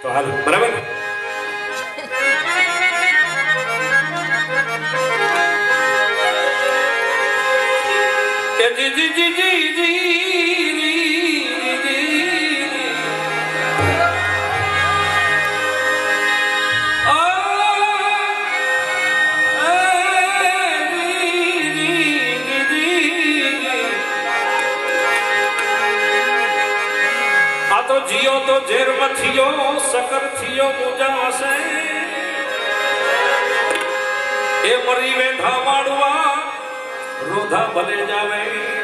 તો હાલ બરાબર ને જી જી જી જી जियो तो जेर मथियो सकर थियो मुजा से ए मरी वेधा माडुआ रोधा भले जावे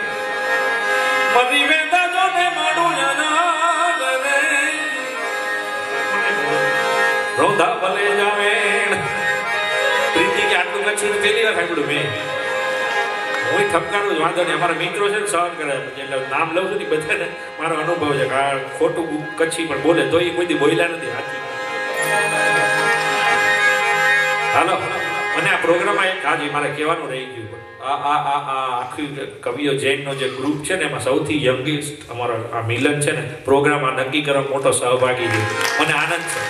मरी वेधा जो ने माडू जाना रे रोधा भले जावे प्रीति के आटलू कच्ची पहली बार सांभळ्યું મેં હું ઠપકારું વાંધો નહીં અમારા મિત્રો છે ને સહન કરે એટલે નામ લઉં છું ને બધાને મારો અનુભવ છે કે આ ખોટું કચ્છી પણ બોલે તો એ કોઈ દી બોલ્યા નથી હાથી હાલો મને આ પ્રોગ્રામમાં એક આજે મારે કહેવાનું રહી ગયું આખી કવિઓ જૈનનો જે ગ્રુપ છે ને એમાં સૌથી યંગેસ્ટ અમારો આ મિલન છે ને પ્રોગ્રામ આ નક્કી કરવા મોટો સહભાગી છે મને આનંદ છે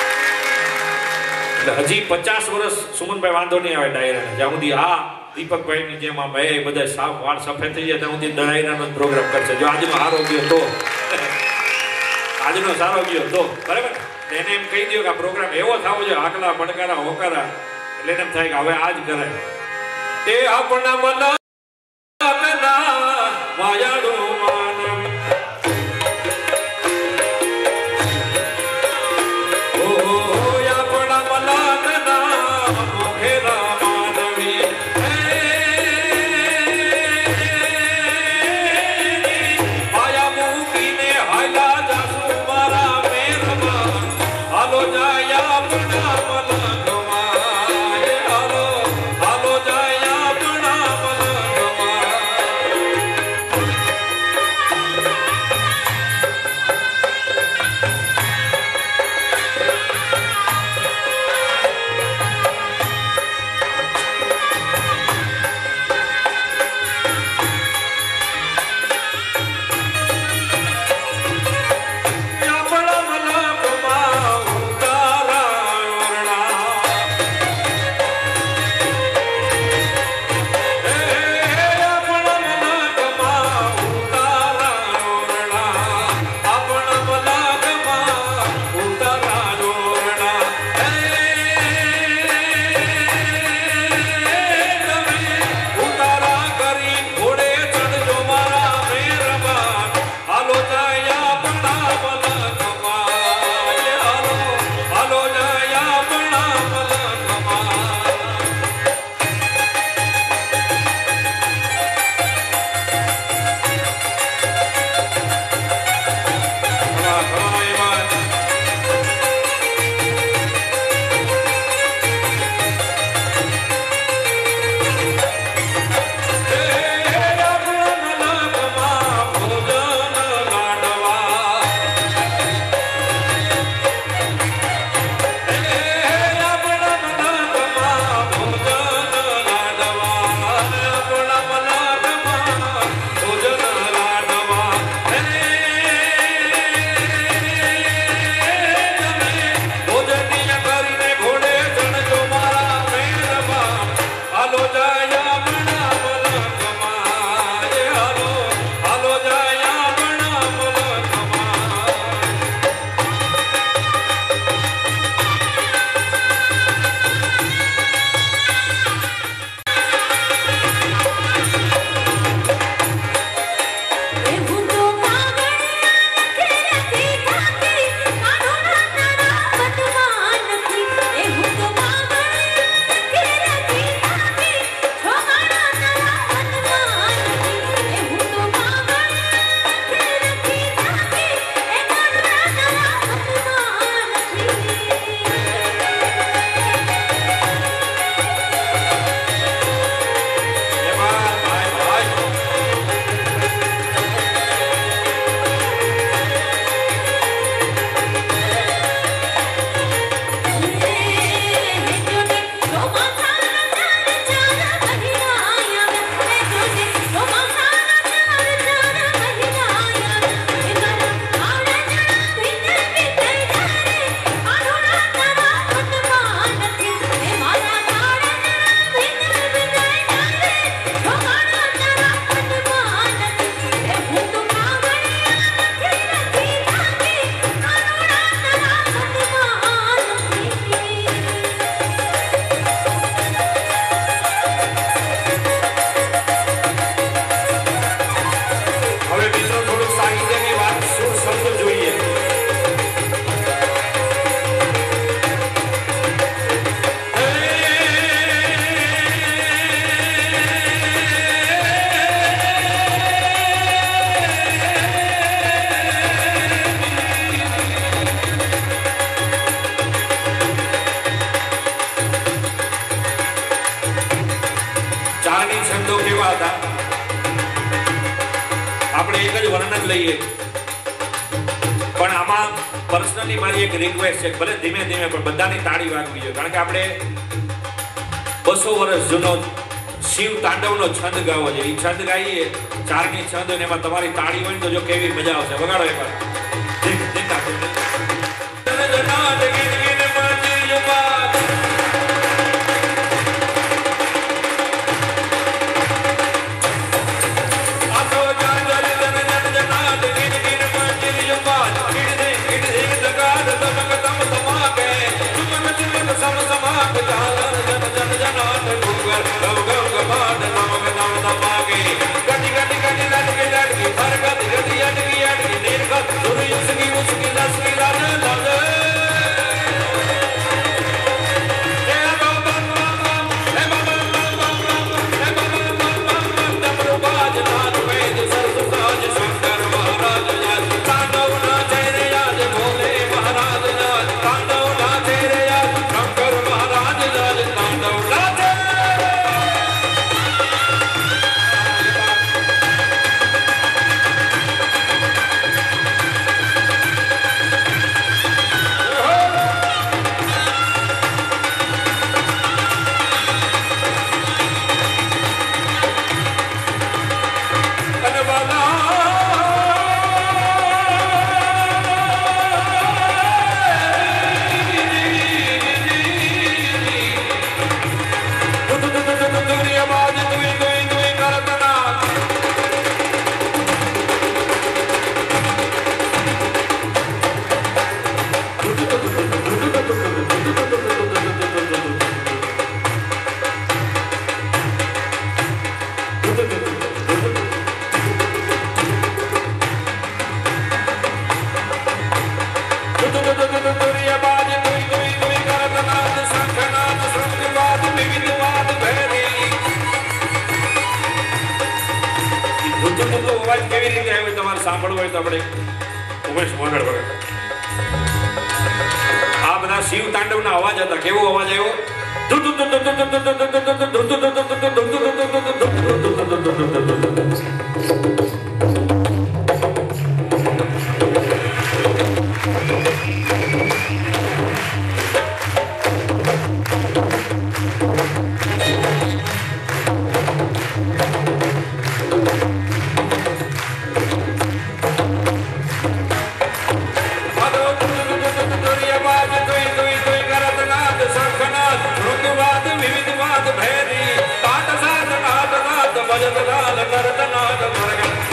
એટલે હજી 50 વર્ષ સુમનભાઈ વાંધો નહીં આવે ડાયરાને જ્યાં સુધી આ दीपक भाई ની જેમ આ ભાઈ બધા સાફ વાળ સફેદ થઈ જાય ત્યાં સુધી ડાયરાનો પ્રોગ્રામ કરશે જો આજનો સારો ગયો તો આજનો સારો ગયો તો બરાબર એને એમ કહી દો કે આ પ્રોગ્રામ એવો થાવો જોઈએ આગલા પડકારા હોકારા એટલે એમ થાય કે હવે આજ કરાય એ આપણા મનના વાયાડો જોઈએ પણ આમાં પર્સનલી મારી એક રિક્વેસ્ટ છે ભલે ધીમે ધીમે પણ બધાની તાળી વાગવી જોઈએ કારણ કે આપણે 200 વર્ષ જૂનો શિવ તાંડવનો છંદ ગાવો છે એ છંદ ગાઈએ ચારની છંદ અને એમાં તમારી તાળી હોય તો જો કેવી મજા આવશે વગાડો એકવાર સાંભળવું હોય તો આપણે ઉમેશ મોગળ વગર આ બધા શિવ તાંડવના અવાજ હતા કેવો અવાજ આવ્યો भजन लाल करत नाद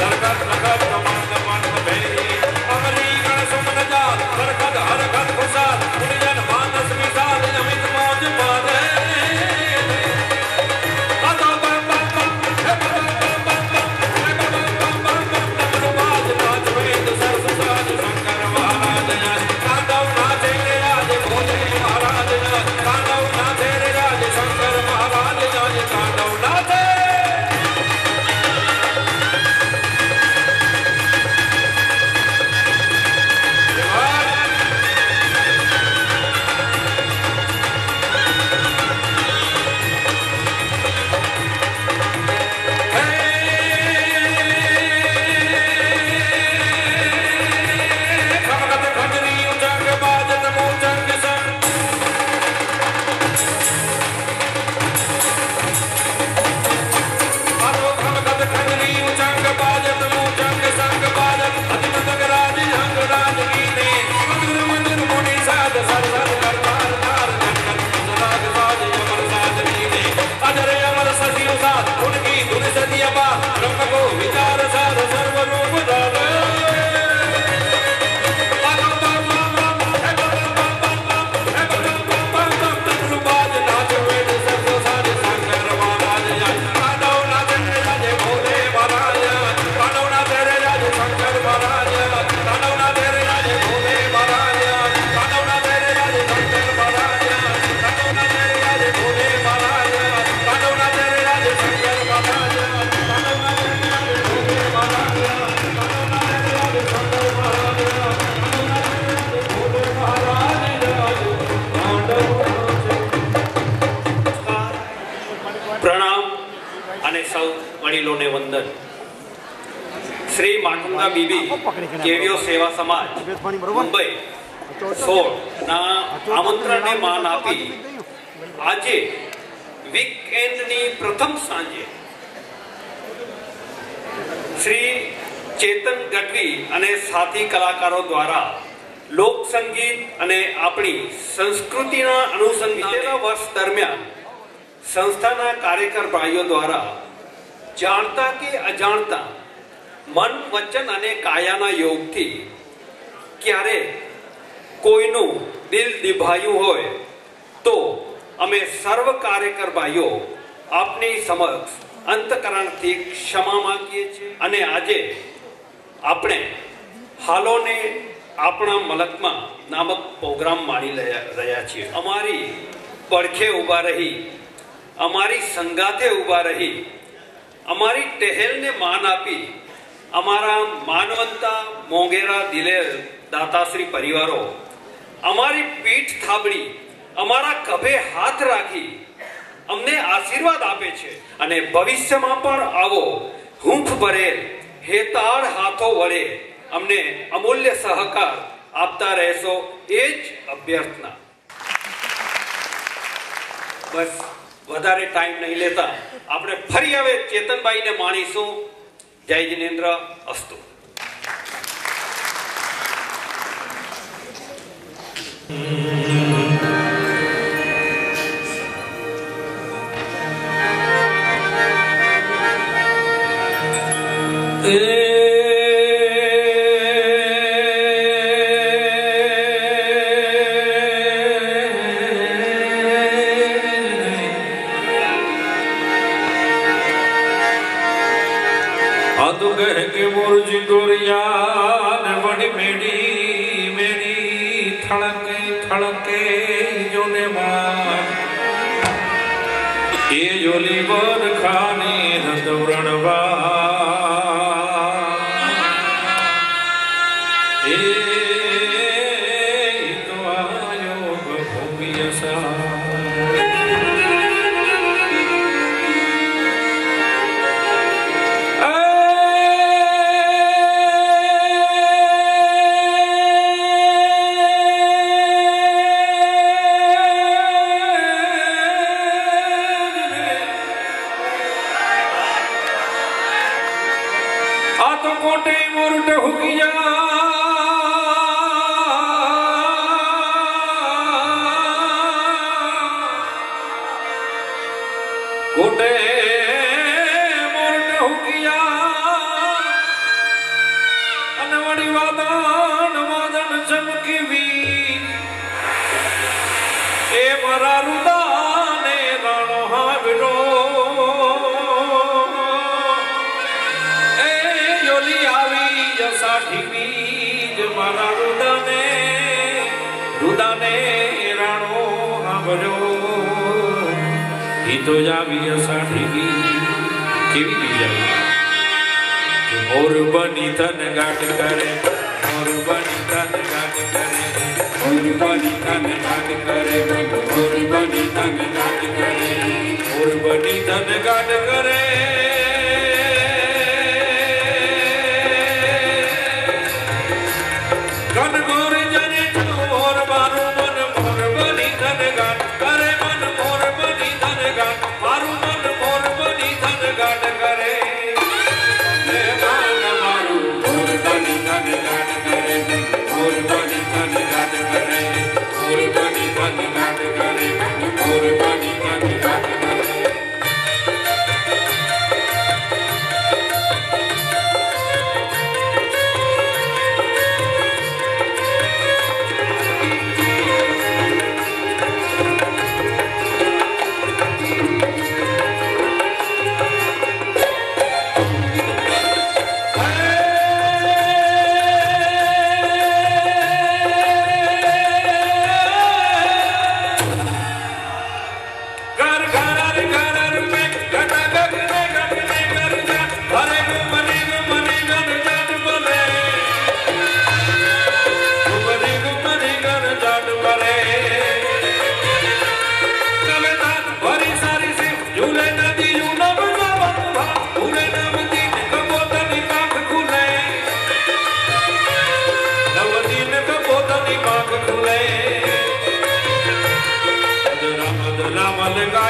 માતા બીબી કેવીઓ સેવા સમાજ મુંબઈ 16 ના આમંત્રણને માન આપી આજે વીકએન્ડની પ્રથમ સાંજે શ્રી ચેતન ગઢવી અને સાથી કલાકારો દ્વારા લોક સંગીત અને આપણી સંસ્કૃતિના અનુસંધાનના વર્ષ દરમિયાન સંસ્થાના કાર્યકર ભાઈઓ દ્વારા જાણતા કે અજાણતા મન વચન અને કાયાના યોગથી ક્યારે કોઈનું દિલ દિભાયું હોય તો અમે સર્વ કાર્યકર ભાઈઓ આપની સમક્ષ અંતકરણથી ક્ષમા માંગીએ છીએ અને આજે આપણે હાલોને આપણા મલકમાં નામક પ્રોગ્રામ માણી રહ્યા છીએ. અમારી પડખે ઊભા રહી, અમારી સંગાથે ઊભા રહી, અમારી ટહેલને માન આપી અમારા માનવંતા મોંઘેરા દિલેર દાતાશ્રી પરિવારો અમારી પીઠ થાબડી, અમારા ખભે હાથ રાખી અમને આશીર્વાદ આપે છે અને ભવિષ્યમાં પણ આવો હૂંફ ભરેલ હેતાળ હાથો વડે અમને અમૂલ્ય સહકાર આપતા રહેશો એ જ અભ્યર્થના. બસ વધારે ટાઈમ નહીં લેતા આપણે ફરી હવે ચેતનભાઈને માણીશું. જય જિનેન્દ્ર અસ્તુ.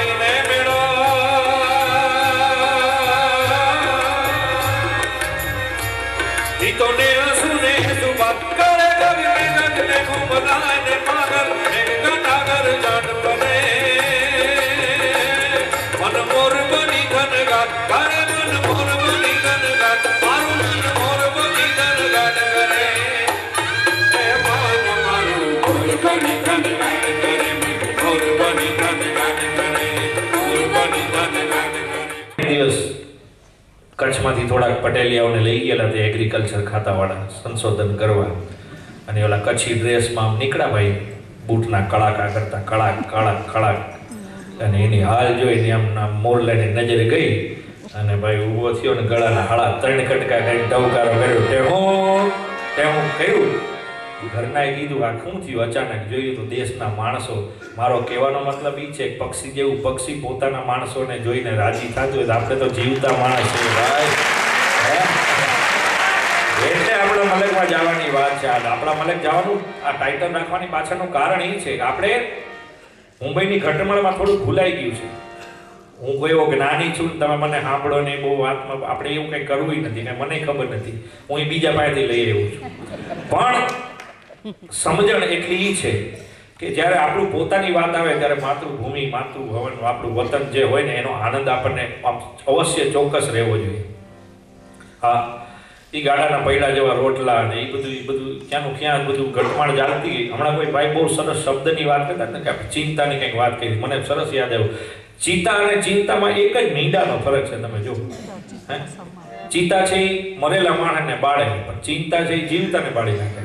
ભાઈને મેળો તો ને સુને સુબત કરે કવિ મેઘ ને કુંભલા ને પાગલ ને ગનાગર જાટ બને મન મોર બની ઘન ગાત કરે મન મોર બની ઘન ગાત મારું મન મોર બની ઘન ગાત કરે એ મારું મોર બની ઘન ગાત કરે મોર બની ઘન ગાત કરે મોર બની ઘન ગાત કરે દિવસ કચ્છમાંથી થોડાક પટેલિયાઓને લઈ ગયેલા તે એગ્રીકલ્ચર ખાતાવાળા સંશોધન કરવા અને ઓલા કચ્છી ડ્રેસમાં આમ નીકળ્યા ભાઈ બૂટના કડાકા કરતા કડાક કડાક કડાક અને એની હાલ જોઈને આમ મોરલાની નજરે ગઈ અને ભાઈ ઊભો થયો ને ગળાના હાળા 3 કટકા કરીને ટવકારો કર્યો ટેહું કર્યું ઘરનાએ કીધું આ શું થયું અચાનક જોયું તો દેશના માણસો મારો કહેવાનો મતલબ એ છે પક્ષી જેવું પક્ષી પોતાના માણસોને જોઈને રાજી થતું હોય તો આપણે તો જીવતા માણસ છે ભાઈ એટલે આપણા મલકમાં જવાની વાત છે આપણા મલક જવાનું આ ટાઇટલ રાખવાની પાછળનું કારણ એ છે કે આપણે મુંબઈની ઘટમળમાં થોડું ભૂલાઈ ગયું છે હું કોઈ એવો જ્ઞાની છું તમે મને સાંભળો ને બહુ વાતમાં આપણે એવું કંઈ કરવું નથી ને મને ખબર નથી હું એ બીજા પાસેથી લઈ આવ્યો છું પણ સમજણ એટલી છે કે જ્યારે આપણું પોતાની વાત આવે ત્યારે માતૃભૂમિ માતૃભવન આપણું વતન જે હોય ને એનો આનંદ આપણને અવશ્ય ચોક્કસ રહેવો જોઈએ હા એ ગાડાના પૈડા જેવા રોટલા ને એ બધું ક્યાંનું ક્યાં બધું ઘટમાળ ચાલતી હમણાં કોઈ ભાઈ બહુ સરસ શબ્દની વાત કરતા ને કે ચિંતાની કંઈક વાત કરી મને સરસ યાદ આવ્યું ચિંતા અને ચિંતામાં એક જ મીંડાનો ફરક છે તમે જો હે ચિંતા છે એ મરેલા માણસને બાળે પણ ચિંતા છે એ જીવતાને બાળી નાખે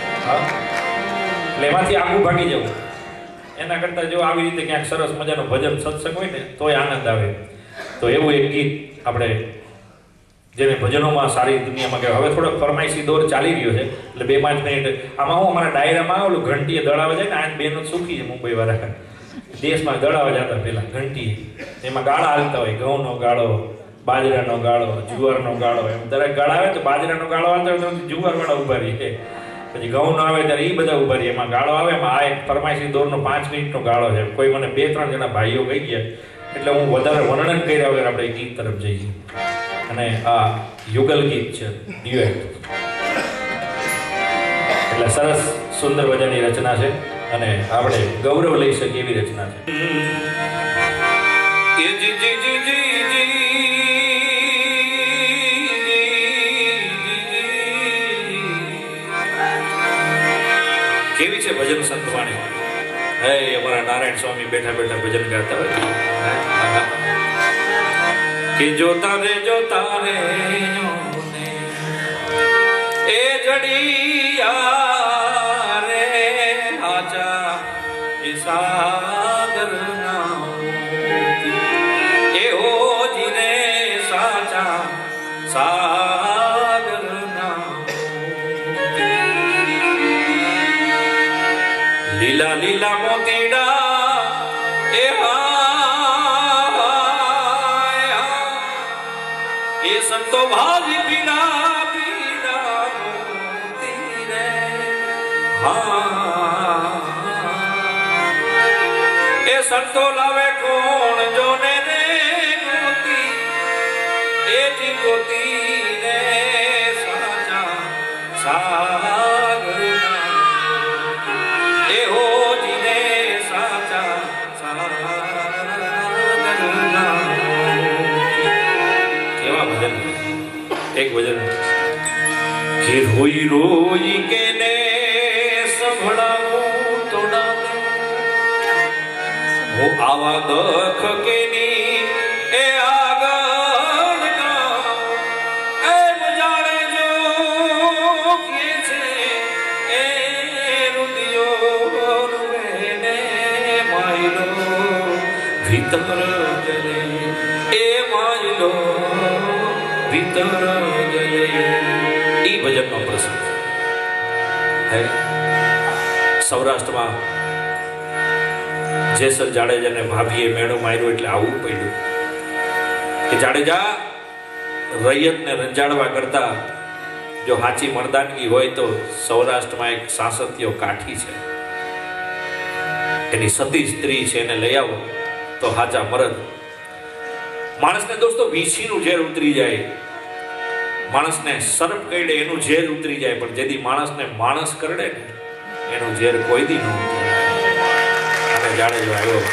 એટલે એમાંથી આગું ભાગી જવું એના કરતાં જો આવી રીતે ક્યાંક સરસ મજાનો ભજન સત્સંગ હોય ને તોય આનંદ આવે તો એવું એક ગીત આપણે જેને ભજનોમાં સારી દુનિયામાં કહેવાય હવે થોડોક ફરમાઈશી દોર ચાલી રહ્યો છે એટલે 2-5 મિનિટ આમાં હું અમારા ડાયરામાં ઓલું ઘંટીએ દળાવા જાય ને આ બેનો સુખી છે મુંબઈ વાળા દેશમાં દળાવા જતા પેલા ઘંટી એમાં ગાળા હાલતા હોય ઘઉંનો ગાળો બાજરાનો ગાળો જુવારનો ગાળો એમ દરેક ગાળા આવે તો બાજરાનો ગાળો હાલતા હોય તો જુવારવાળા ઉભા રહીએ પછી ઘઉં આવે ત્યારે એ બધા ઉભા રહીએ એમાં ગાળો આવે એમાં આ એક ફરમાઈશી દોરનો 5 મિનિટનો ગાળો છે કોઈ મને 2-3 જણા ભાઈઓ કહી ગયા એટલે હું વધારે વર્ણન કર્યા વગર આપણે ગીત તરફ જઈએ અને આ યુગલ ગીત છે ડ્યુએટ એટલે સરસ સુંદર મજાની રચના છે અને આપણે ગૌરવ લઈ શકીએ એવી રચના છે કેવી છે ભજન સંતવાણી હે અમારા નારાયણ સ્વામી બેઠા બેઠા ભજન ગાતા હોય કે જોતા રે એ જડિયા રે આચા એ સાગર ના એ હોજી રે સાચા સાગર ના લીલા લીલા મોતીડા એ એ સંતો ભાજી પીડા પીડા મોતી રે એ સંતો લાવે કોણ જોને રે ગોતી એ જી ગોતી રે સાચા સાગર એ હો જી રે સાચા એક ભજન કે રોઈ રોઈ કે ને સંભળાવું તોડા હું આવા દખ કે ની એ આગળ એ મજાડે જો કે છે એ રુદિયો રૂને માયલો ભીતર જલે એ માયલો ભીતર ઈ ભજનનો પ્રસંગ હે સૌરાષ્ટ્રમાં જેસલ જાડેજાને ભાભીએ મેળો માર્યો એટલે આવું પડ્યું કે જાડેજા રૈયતને રંજાડવા કરતા જો સાચી મર્દાનગી હોય તો સૌરાષ્ટ્રમાં એક સાસત્યો કાઠી છે એની સતી સ્ત્રી છે એને લઈ આવો તો હાચા મરદ. માણસને દોસ્તો વીછીનું ઝેર ઉતરી જાય, માણસને સર્પ કરડે એનું ઝેર ઉતરી જાય, પણ જેથી માણસને માણસ કરડે ને એનું ઝેર કોઈ દી ન ઉતરે. અને જાડેજો આવ્યો.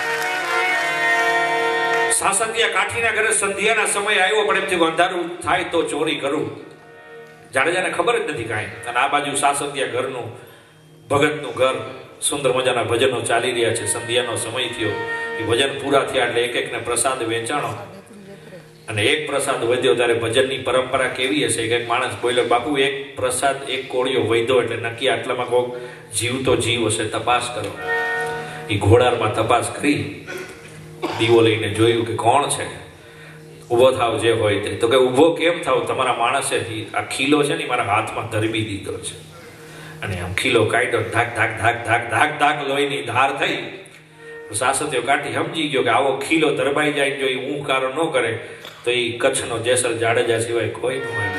સાસંતિયા કાઠીના ઘરે સંધ્યાના સમય આવ્યો, પણ એમ થયું અંધારું થાય તો ચોરી કરું. જાડેજાને ખબર જ નથી કાંઈ. અને આ બાજુ સાસંતિયા ઘરનું ભગતનું ઘર, સુંદર મજાના ભજનો ચાલી રહ્યા છે. સંધ્યાનો સમય થયો, એ ભજન પૂરા થયા એટલે એક એકને પ્રસાદ વેચાણો, અને એક પ્રસાદ વધ્યો. ત્યારે ભજનની પરંપરા કેવી હશે કે માણસ બોલ્યો, બાપુ એક પ્રસાદ એક કોળિયો વધ્યો એટલે નક્કી આટલામાં કોઈક જીવતો જીવ હશે, તપાસ કરો. એ ઘોડારમાં તપાસ કરી, દીવો લઈને જોયું કે કોણ છે. ઊભો થાવ જે હોય તે. તો કે ઊભો કેમ થાવ, તમારા માણસે આ ખીલો છે ને મારા હાથમાં ધરબી દીધો છે. અને આમ ખીલો કાઢ્યો, ધાક ધાક ધાક ધાક ધાક ધાક લોહીની ધાર થઈ. સાસત્યો કાઢી સમજી ગયો કે આવો ખીલો ધરબાઈ જાય, જો એ ઊંકારો ન કરે તો એ કચ્છનો જેસર જાડેજા સિવાય કોઈ ન હોય.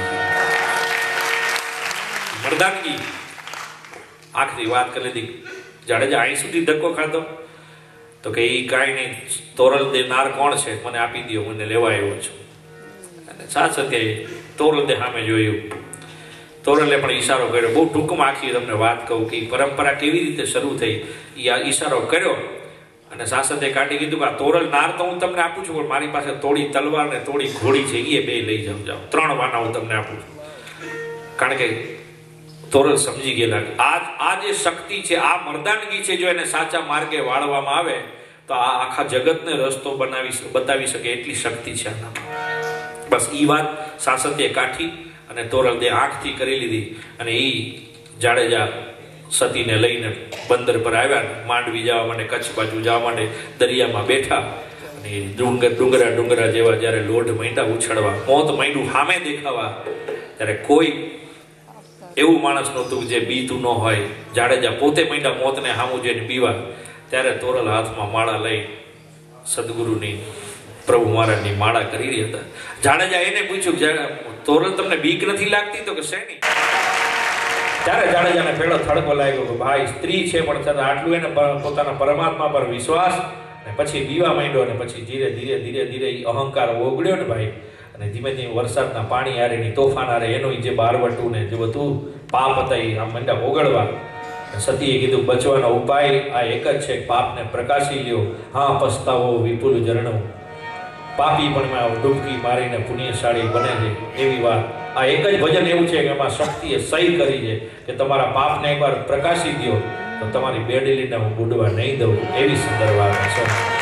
મર્દાનગી આખરી વાત કરી લીધી. જાડેજા અહીં સુધી ધક્કો ખાધો તો કે એ કાંઈ નહીં, તોરલ દેનાર કોણ છે મને આપી દો, મને લેવા આવ્યો છું. અને સાસત્યાએ તોરલ દે સામે જોયું. તોરલે પણ ઈશારો કર્યો. બહુ ટૂંકમાં આખી તમને વાત કહું કે પરંપરા કેવી રીતે શરૂ થઈ. એ ઈશારો કર્યો અને સાસતે કાઢી કીધું કે આ તોરલ નાર તો હું તમને આપું છું, પણ મારી પાસે થોડી તલવાર ને થોડી ઘોડી છે, એ બે લઈ જાઓ. 3 વાના હું તમને આપું છું. કારણ કે તોરલ સમજી ગયેલા આ જે શક્તિ છે, આ મર્દાનગી છે, જો એને સાચા માર્ગે વાળવામાં આવે તો આ આખા જગતને રસ્તો બતાવી શકે એટલી શક્તિ છે આનામાં. બસ એ વાત સાસતે કાઠી અને તોરલ દે આંખથી કરી લીધી. અને એ જાડેજા સતીને લઈને બંદર પર આવ્યા, માંડવી જવા માટે, કચ્છ બાજુ જવા માટે દરિયામાં બેઠા. અને ડુંગરા જેવા જ્યારે લોઢ માંડ્યા ઉછળવા, મોત માંડ્યું સામે દેખાવા, ત્યારે કોઈ એવું માણસ નહોતું જે બીતું ન હોય. જાડેજા પોતે માંડ્યા મોતને સામું જોઈને બીવા. ત્યારે તોરલ હાથમાં માળા લઈ સદગુરુની, પ્રભુ મહારાજની માળા કરી રહ્યા હતા. જાડેજા એને પૂછ્યું, તોરલ તમને બીક નથી લાગતી? તો કે શેની? ત્યારે જાડેજાને પેલો થડકો લાગ્યો કે ભાઈ સ્ત્રી છે પણ છતાં આટલું એને પોતાના પરમાત્મા પર વિશ્વાસ. અને પછી બીવા માંડ્યો, અને પછી ધીરે ધીરે અહંકાર ઓગળ્યો ને ભાઈ. અને ધીમે ધીમે વરસાદના પાણી હારે ની તોફાન હારે એનું જે બારવટું ને જે બધું પાપ હતા એ આમ મંડ્યા ઓગળવા. સતીએ કીધું બચવાનો ઉપાય આ એક જ છે, પાપને પ્રકાશી લ્યો. હા પસ્તાવો વિપુલ ઝરણું, પાપી પણ ડૂબકી મારીને પુણ્યશાળી બને છે. એવી વાત આ એક જ ભજન એવું છે કે એમાં શક્તિએ સહી કરી છે કે તમારા પાપને એકવાર પ્રકાશી દો તો તમારી બેડલીને હું બુડવા નહીં દઉં. એવી સુંદર વાત છે.